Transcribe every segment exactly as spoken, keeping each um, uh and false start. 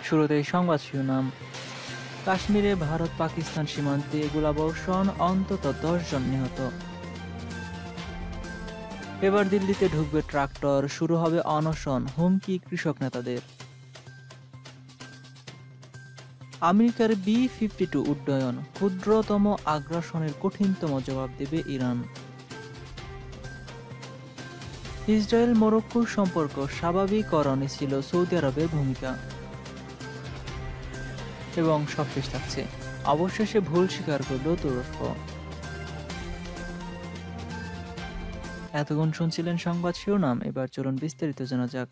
শুরুতেই সংবাদ শিরোনাম। কাশ্মীরে ভারত পাকিস্তান সীমান্তে গোলাবর্ষণ, অন্তত দশ জন নিহত। এবার দিল্লিতে ঢুকবে ট্রাক্টর, শুরু হবে অনশন, হুমকি কৃষক নেতাদের। আমেরিকার বি ফিফটি টু উড্ডয়ন, ক্ষুদ্রতম আগ্রাসনের কঠিনতম জবাব দেবে ইরান। ইসরায়েল মরক্কোর সম্পর্ক স্বাভাবিকরণে ছিল সৌদি আরবের ভূমিকা। এবং সবশেষ থাকছে, অবশেষে ভুল স্বীকার করল তুরস্ক। এতক্ষণ শুনছিলেন সংবাদ শিরোনাম, এবার চলুন বিস্তারিত জানা যাক।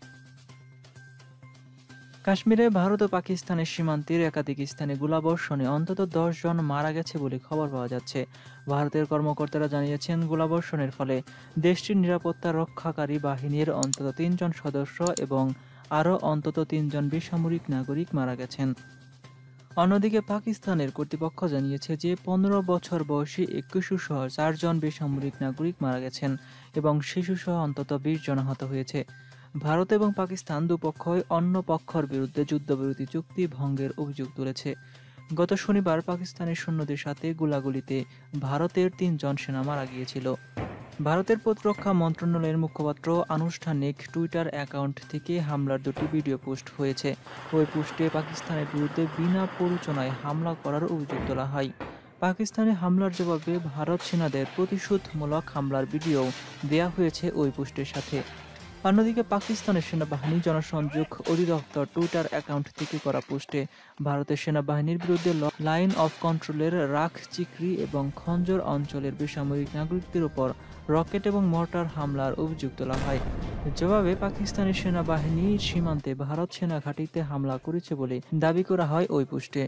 কাশ্মীরে ভারত ও পাকিস্তানের সীমান্তের একাধিক স্থানে গোলাবর্ষণে অন্তত দশ জন মারা গেছে বলে খবর পাওয়া যাচ্ছে। ভারতের কর্মকর্তারা জানিয়েছেন, গোলাবর্ষণের ফলে দেশটির নিরাপত্তা রক্ষাকারী বাহিনীর অন্তত তিনজন সদস্য এবং আরও অন্তত তিনজন বেসামরিক নাগরিক মারা গেছেন। অন্যদিকে পাকিস্তানের কর্তৃপক্ষ জানিয়েছে যে পনেরো বছর বয়সী এক শিশুসহ চারজন বেসামরিক নাগরিক মারা গেছেন এবং শিশুসহ অন্তত বিশ জন আহত হয়েছে। ভারত এবং পাকিস্তান দুপক্ষই অন্য পক্ষের বিরুদ্ধে যুদ্ধবিরতি চুক্তি ভঙ্গের অভিযোগ তুলেছে। গত শনিবার পাকিস্তানের সৈন্যদের সাথে গোলাগুলিতে ভারতের তিনজন সেনা মারা গিয়েছিল। ভারতের প্রতিরক্ষা মন্ত্রণালয়ের মুখপাত্র আনুষ্ঠানিক টুইটার অ্যাকাউন্ট থেকে হামলার দুটি ভিডিও পোস্ট হয়েছে। ওই পোস্টে পাকিস্তানের বিরুদ্ধে বিনা প্ররোচনায় হামলা করার অভিযোগ তোলা হয়। পাকিস্তানে হামলার জবাবে ভারত সেনাদের প্রতিশোধমূলক হামলার ভিডিও দেয়া হয়েছে ওই পোস্টের সাথে। অন্যদিকে পাকিস্তানের সেনাবাহিনী জনসংযোগ অধিদপ্তর টুইটার অ্যাকাউন্ট থেকে করা পোস্টে ভারতের সেনাবাহিনীর বিরুদ্ধে লাইন অফ কন্ট্রোলের রাখ চিকরি এবং খঞ্জর অঞ্চলের বেসামরিক নাগরিকদের উপর রকেট এবং মর্টার হামলার অভিযোগ তোলা হয়। জবাবে পাকিস্তানি সেনাবাহিনী সীমান্তে ভারত সেনা ঘাঁটিতে হামলা করেছে বলে দাবি করা হয় ওই পোস্টে।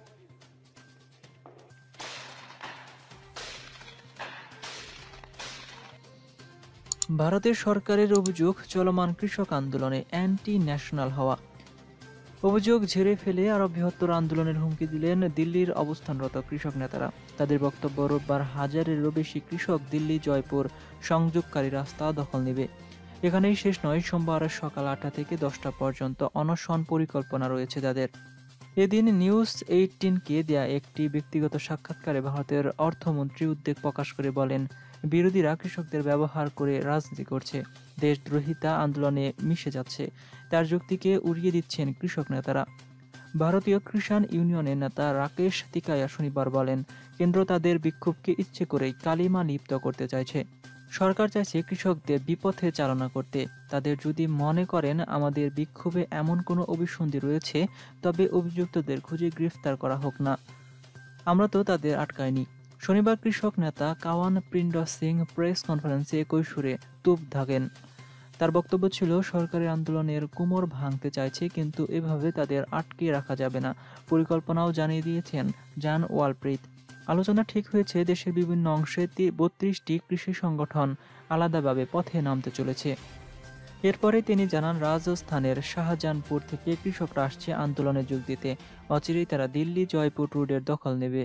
ভারতের সরকারের অভিযোগ, চলমান কৃষক আন্দোলনে অ্যান্টি ন্যাশনাল হওয়া। অভিযোগ ঝেড়ে ফেলে আরো বৃহত্তর আন্দোলনের হুমকি দিলেন দিল্লির অবস্থানরত কৃষক নেতারা। তাদের বক্তব্য, রোববার হাজারেরও বেশি কৃষক দিল্লি জয়পুর সংযোগকারী রাস্তা দখল নেবে। এখানেই শেষ নয়, সোমবার সকাল আটটা থেকে দশটা পর্যন্ত অনশন পরিকল্পনা রয়েছে তাদের। এদিন নিউজ এইটিনকে দেয়া একটি ব্যক্তিগত সাক্ষাৎকারে ভারতের অর্থমন্ত্রী উদ্বেগ প্রকাশ করে বলেন, বিরোধীরা কৃষকদের ব্যবহার করে রাজনীতি করছে, দেশদ্রোহিতা আন্দোলনে মিশে যাচ্ছে। তার যুক্তিকে উড়িয়ে দিচ্ছেন কৃষক নেতারা। ভারতীয় কিষাণ ইউনিয়নের নেতা রাকেশ তিকায়া শনিবার বলেন, কেন্দ্র তাদের বিক্ষোভকে ইচ্ছে করেই কালিমা লিপ্ত করতে চাইছে। সরকার চাইছে কৃষকদের বিপথে চালনা করতে। তাদের যদি মনে করেন আমাদের বিক্ষোভে এমন কোনো অভিসন্ধি রয়েছে, তবে অভিযুক্তদের খুঁজে গ্রেফতার করা হোক না, আমরা তো তাদের আটকাইনি। শনিবার কৃষক নেতা কাওয়ান প্রিন্ড সিং প্রেস কনফারেন্সে একই সুরে তোপ দাগেন। তার বক্তব্য ছিল, সরকারের আন্দোলনের কোমর ভাঙতে চাইছে, কিন্তু এভাবে তাদের আটকে রাখা যাবে না। পরিকল্পনাও জানিয়ে দিয়েছেন জান ওয়ালপ্রীত। আলোচনা ঠিক হয়েছে, দেশের বিভিন্ন অংশে বত্রিশটি কৃষি সংগঠন আলাদাভাবে পথে নামতে চলেছে। এরপরে তিনি জানান, রাজস্থানের শাহজাহানপুর থেকে কৃষকরা আসছে আন্দোলনে যোগ দিতে। অচিরেই তারা দিল্লি জয়পুর রোডের দখল নেবে।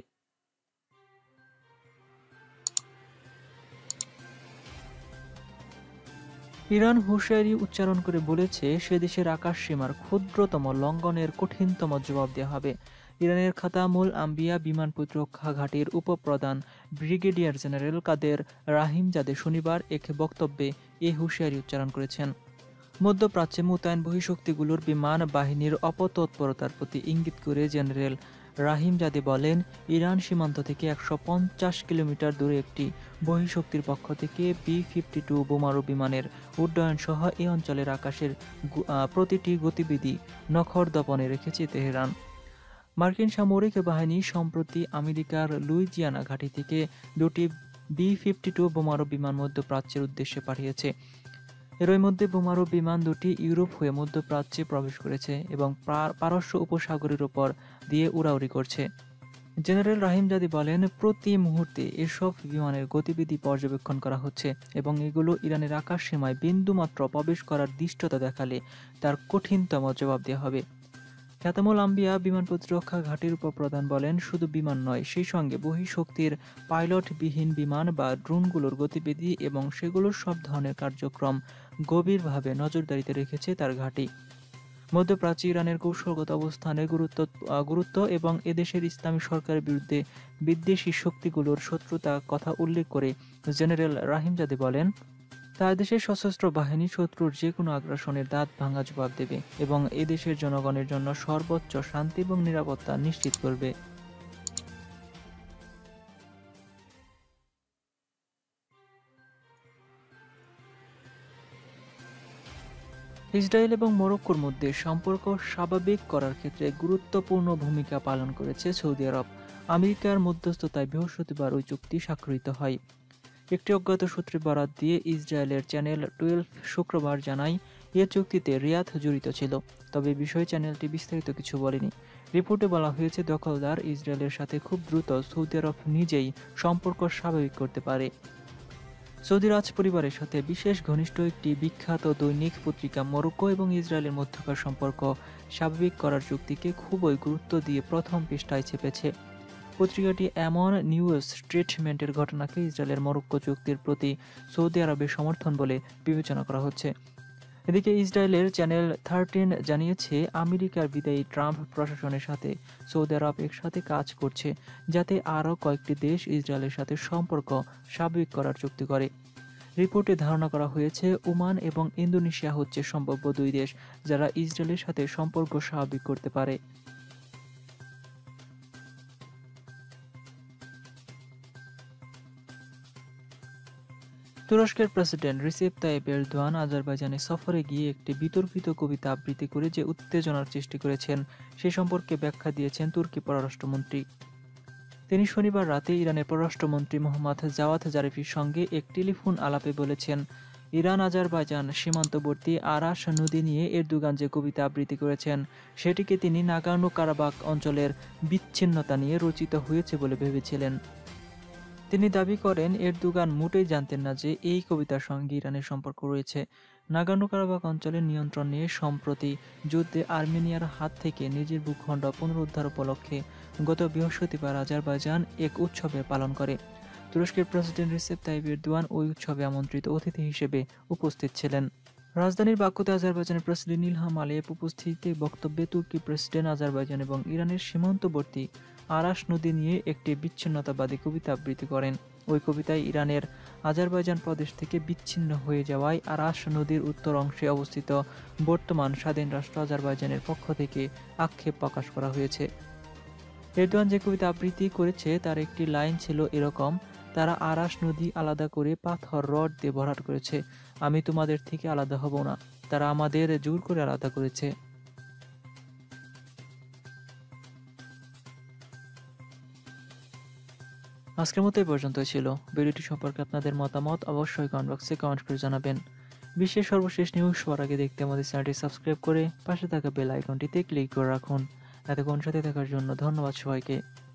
ইরান হুঁশিয়ারি উচ্চারণ করে বলেছে, সে দেশের আকাশ সীমার ক্ষুদ্রতম লঙ্ঘনের কঠিনতম জবাব দেওয়া হবে। ইরানের খাতামুল আম্বিয়া বিমান প্রতিরক্ষা ঘাঁটির উপপ্রধান ব্রিগেডিয়ার জেনারেল কাদের রাহিমজাদে শনিবার এক বক্তব্যে এ হুঁশিয়ারি উচ্চারণ করেছেন। মধ্যপ্রাচ্যে মোতায়েন বহিঃশক্তিগুলোর বিমান বাহিনীর অপতৎপরতার প্রতি ইঙ্গিত করে জেনারেল রাহিমজাদে বলেন, ইরান সীমান্ত থেকে একশো পঞ্চাশ কিলোমিটার দূরে একটি বহিঃশক্তির পক্ষ থেকে বি ফিফটি টু বোমারু বিমানের উড্ডয়ন সহ এ অঞ্চলের আকাশের প্রতিটি গতিবিধি নখরদপনে রেখেছে তেহরান। মার্কিন সামরিক বাহিনী সম্প্রতি আমেরিকার লুইজিয়ানা ঘাঁটি থেকে দুটি বি ফিফটি টু বোমারু বিমান মধ্যপ্রাচ্যের উদ্দেশ্যে পাঠিয়েছে। এরই মধ্যে বোমারু বিমান দুটি ইউরোপ হয়ে মধ্যপ্রাচ্যে প্রবেশ করেছে এবং পারস্য উপসাগরের উপর দিয়ে উড়াউড়ি করছে। জেনারেল রাহিমজাদে বলেন, প্রতি মুহূর্তে এসব বিমানের গতিবিধি পর্যবেক্ষণ করা হচ্ছে এবং এগুলো ইরানের আকাশ সীমায় বিন্দুমাত্র প্রবেশ করার দৃষ্টতা দেখালে তার কঠিনতম জবাব দেওয়া হবে। খাতামুল আম্বিয়া বিমান প্রতিরক্ষা ঘাঁটির উপপ্রধান বলেন, শুধু বিমান নয়, সেই সঙ্গে বহিঃশক্তির পাইলটবিহীন বিমান বা ড্রোনগুলোর গতিবিধি এবং সেগুলোর সব ধরনের কার্যক্রম গভীরভাবে নজরদারিতে রেখেছে তার ঘাঁটি। মধ্যপ্রাচ্যে ইরানের কৌশলগত অবস্থানের গুরুত্ব আহ, গুরুত্ব এবং এদেশের ইসলামী সরকারের বিরুদ্ধে বিদ্বেষী শক্তিগুলোর শত্রুতা কথা উল্লেখ করে জেনারেল রাহিমজাদে বলেন, তার দেশের সশস্ত্র বাহিনী শত্রুর যে কোনো আগ্রাসনের দাঁত ভাঙা জবাব দেবে এবং এদেশের জনগণের জন্য সর্বোচ্চ শান্তি এবং নিরাপত্তা নিশ্চিত করবে। ইসরায়েল এবং মরক্কোর মধ্যে সম্পর্ক স্বাভাবিক করার ক্ষেত্রে গুরুত্বপূর্ণ ভূমিকা পালন করেছে সৌদি আরব। আমেরিকার মধ্যস্থতায় বৃহস্পতিবার ওই চুক্তি স্বাক্ষরিত হয়। একটি অজ্ঞাত সূত্রে বরাত দিয়ে ইসরায়েলের চ্যানেল টুয়েলভ শুক্রবার জানায়, এ চুক্তিতে রিয়াদ জড়িত ছিল, তবে বিষয়ে চ্যানেলটি বিস্তারিত কিছু বলেনি। রিপোর্টে বলা হয়েছে, দখলদার ইসরায়েলের সাথে খুব দ্রুত সৌদি আরব নিজেই সম্পর্ক স্বাভাবিক করতে পারে। সৌদি রাজ পরিবারের সাথে বিশেষ ঘনিষ্ঠ একটি বিখ্যাত দৈনিক পত্রিকা মরক্কো এবং ইসরায়েলের মধ্যকার সম্পর্ক স্বাভাবিক করার চুক্তিকে খুবই গুরুত্ব দিয়ে প্রথম পৃষ্ঠায় চেপেছে। পত্রিকাটি এমন নিউজ স্টেটমেন্টের ঘটনাকে ইসরায়েলের মরক্কো চুক্তির প্রতি সৌদি আরবের সমর্থন বলে বিবেচনা করা হচ্ছে। এদিকে ইসরায়েলের চ্যানেল থার্টিন জানিয়েছে, আমেরিকার বিদায়ী ট্রাম্প প্রশাসনের সাথে সৌদি আরব একসাথে কাজ করছে যাতে আরও কয়েকটি দেশ ইসরায়েলের সাথে সম্পর্ক স্বাভাবিক করার চুক্তি করে। রিপোর্টে ধারণা করা হয়েছে, ওমান এবং ইন্দোনেশিয়া হচ্ছে সম্ভাব্য দুই দেশ যারা ইসরায়েলের সাথে সম্পর্ক স্বাভাবিক করতে পারে। তুরস্কের প্রেসিডেন্ট রিসেপ তাইয়েপ এরদোয়ান আজারবাইজানে সফরে গিয়ে একটি বিতর্কিত কবিতা আবৃত্তি করে যে উত্তেজনার সৃষ্টি করেছেন সে সম্পর্কে ব্যাখ্যা দিয়েছেন তুর্কি পররাষ্ট্রমন্ত্রী। তিনি শনিবার রাতে ইরানের পররাষ্ট্রমন্ত্রী মোহাম্মদ জাওয়াদ জারিফির সঙ্গে এক টেলিফোন আলাপে বলেছেন, ইরান আজারবাইজান সীমান্তবর্তী আরাশ নদী নিয়ে এরদোগান যে কবিতা আবৃত্তি করেছেন সেটিকে তিনি নাগার্নো কারাবাখ অঞ্চলের বিচ্ছিন্নতা নিয়ে রচিত হয়েছে বলে ভেবেছিলেন। তিনি দাবি করেন, এরদোগান মোটেই জানতেন না যে এই কবিতার সঙ্গে ইরানের সম্পর্ক রয়েছে। নাগার্নো কারাবাখ অঞ্চলের নিয়ন্ত্রণ নিয়ে সম্প্রতি যুদ্ধে আর্মেনিয়ার হাত থেকে নিজের ভূখণ্ড পুনরুদ্ধার উপলক্ষে গত বৃহস্পতিবার আজারবাইজান এক উৎসবে পালন করে। তুরস্কের প্রেসিডেন্ট রিসেপ তাইয়িপ এরদোয়ান ওই উৎসবে আমন্ত্রিত অতিথি হিসেবে উপস্থিত ছিলেন। রাজধানীর বাকুতে আজারবাইজানের প্রেসিডেন্ট ইলহাম আলিয়েভ উপস্থিত বক্তব্যে তুর্কি প্রেসিডেন্ট আজারবাইজান এবং ইরানের সীমান্তবর্তী আরাশ নদী নিয়ে একটি বিচ্ছিন্নতাবাদী কবিতা আবৃত্তি করেন। ওই কবিতায় ইরানের আজারবাইজান প্রদেশ থেকে বিচ্ছিন্ন হয়ে যাওয়ায় আরাশ নদীর উত্তর অংশে অবস্থিত বর্তমান স্বাধীন রাষ্ট্র আজারবাইজানের পক্ষ থেকে আক্ষেপ প্রকাশ করা হয়েছে। এরদোয়ান যে কবিতা আবৃত্তি করেছে তার একটি লাইন ছিল এরকম, তারা আরাশ নদী আলাদা করে পাথর রড দিয়ে ভরাট করেছে, আমি তোমাদের থেকে আলাদা হব না, তারা আমাদের জোর করে আলাদা করেছে। আজকের মতো এই পর্যন্তই ছিল। ভিডিওটি সম্পর্কে আপনাদের মতামত অবশ্যই কমেন্ট বক্সে কমেন্ট করে জানাবেন। বিশ্বের সর্বশেষ নিউজ সবার আগে দেখতে আমাদের চ্যানেলটি সাবস্ক্রাইব করে পাশে থাকা বেল আইকনটিতে ক্লিক করে রাখুন। এতক্ষণ সাথে থাকার জন্য ধন্যবাদ সবাইকে।